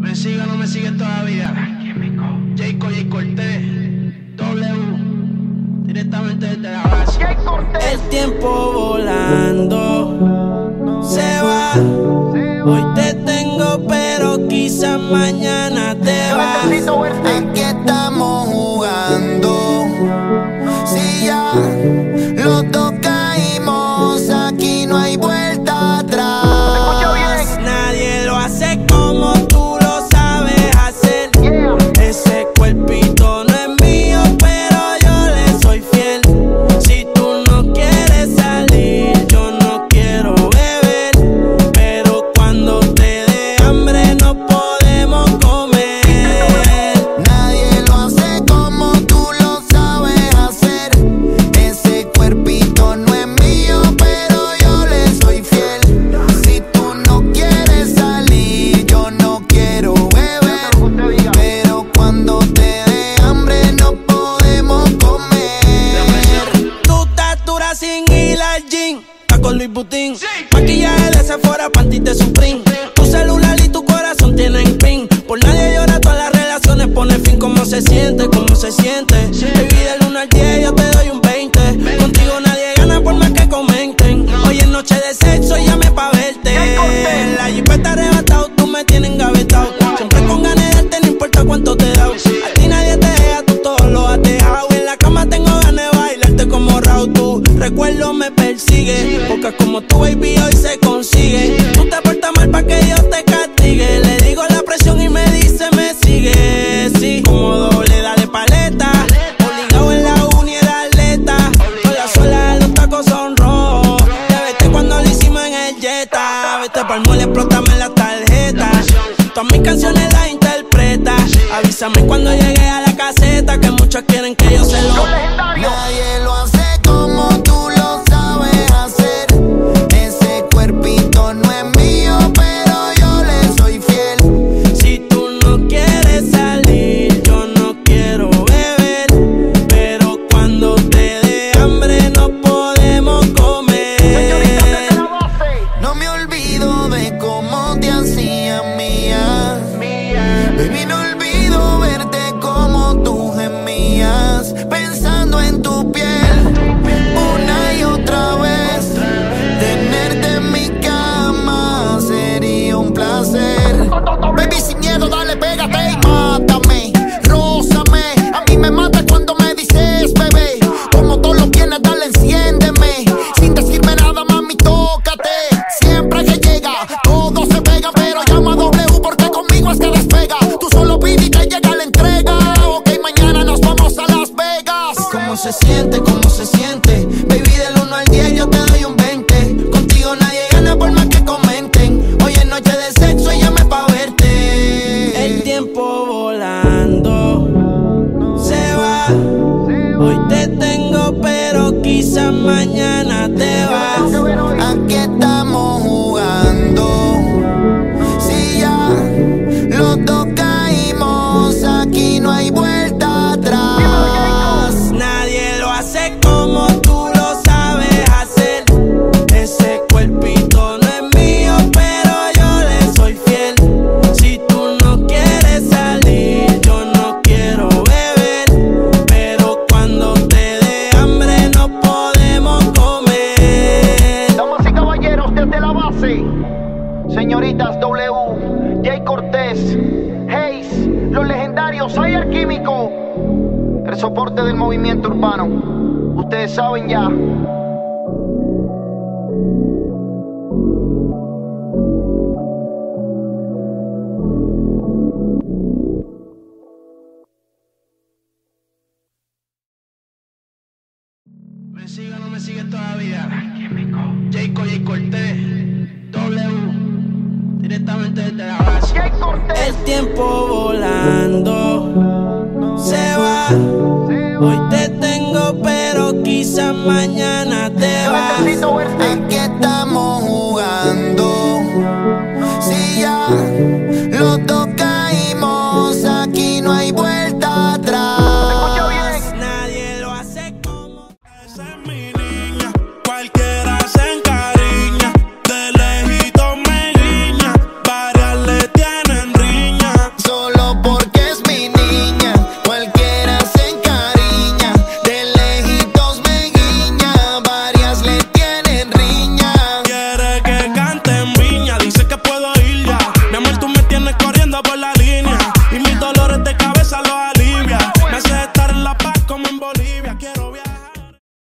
Me sigue o no me sigue todavía. Jayco, Jay Cortés, W, directamente desde la base. El tiempo volando se va. Hoy te tengo, pero quizás mañana te vas. Aquí estamos jugando. Si ya los dos caímos, aquí no hay vuelta atrás. Nadie lo hace como tú lo sabes hacer. Ese cuerpito no es mío, pero yo le soy fiel. Si tú no quieres salir, yo no quiero beber. Pero cuando te dé hambre no podemos comer. Nadie lo hace como tú lo sabes hacer. Ese cuerpito no es mío, pero yo le soy fiel. Si tú no quieres salir, yo no quiero beber. Pero cuando te dé hambre no podemos comer. Tu estatura sin ir al gym, está con Louis Vuitton. Maquillaje de Sephora, panties de Supreme. Tu celular y tu corazón tienen pin. Por nadie llora, todas las relaciones pone fin. ¿Cómo se siente? ¿Cómo se siente? Baby, del 1 al 10 yo te doy un 20. Contigo nadie gana por más que comenten. Hoy es noche de sexo, llame pa' verte. La jipeta arrebatado, tú me tienes engavetado. Siempre con ganas de darte, no importa cuánto te da. A ti nadie te deja, tú todo lo has dejado. En la cama tengo ganas de bailarte como Raúl. Tu recuerdo me persigue, porque como tu baby hoy se consigue. Tú te portas mal pa' que Dios te castigue. Le digo la presión y me dice me sigue. Sí, como doble, dale paleta. Obligado en la uni era atleta. Con la suela de los tacos son rojos. Te vete cuando lo hicimos en el Jetta. Vete pa'l mall, explótame la tarjeta. Todas mis canciones las interpreta. Avísame cuando llegue a la caseta, que muchos quieren que yo se lo. Nadie lo hace como tú lo sabes hacer. Ese cuerpito no es mío, pero yo le soy fiel. Si tú no quieres salir, yo no quiero beber. Pero cuando te dé hambre no podemos comer. No me olvido de cómo te hacía mía. Baby, no olvido verte como tú gemías, pensando en tu piel una y otra vez. Tenerte en mi cama sería un placer. Baby, sin miedo, dale, pégate y mátame, rózame. A mí me mata cuando me dices, bebé, como tú lo tienes, dale, enciéndeme. Sin decirme nada, mami, tócate. Siempre que llega, todo se pega, pero llama a W porque conmigo es que despega. Tú solo pide y te llega la entrega. Ok, mañana nos vamos a Las Vegas. ¿Cómo se siente? ¿Cómo se siente? Baby, del 1 al 10 yo te doy un 20. Contigo nadie gana por más que comenten. Hoy es noche de sexo y llame pa' verte. El tiempo volando se va. Hoy te tengo, pero quizás mañana te vas. Aquí estamos jugando. Si ya los dos caímos, aquí no hay vuelta atrás. Nadie lo hace como tú lo sabes hacer. Ese cuerpito no es mío, pero yo le soy fiel. Si tú no quieres salir, yo no quiero beber. Pero cuando te dé hambre no podemos comer. Damas y caballeros, desde la base, señoritas W, Jay Cortés, Hayes, los legendarios, Ayer Químico, el soporte del movimiento urbano. Ustedes saben ya. Me sigue o no me sigue todavía. Jayco, Jay Cortés, W, directamente desde la base. El tiempo volando se va. Hoy te tengo, pero quizás mañana te vas. Aquí estamos